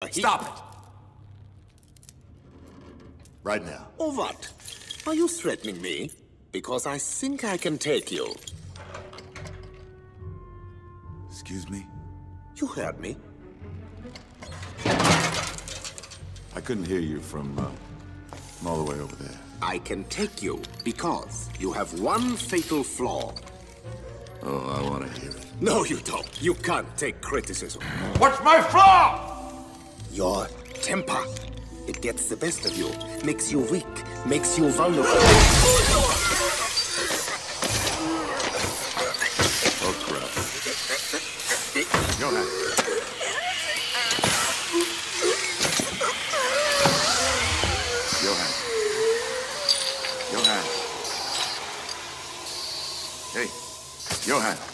Stop it! Right now. Or what? Are you threatening me? Because I think I can take you. Excuse me? You heard me. I couldn't hear you from all the way over there. I can take you because you have one fatal flaw. Oh, I want to hear it. No, you don't. You can't take criticism. What's my flaw? Your temper. It gets the best of you. Makes you weak. Makes you vulnerable. Oh, crap. Johan. Johan. Johan. Hey, Johan.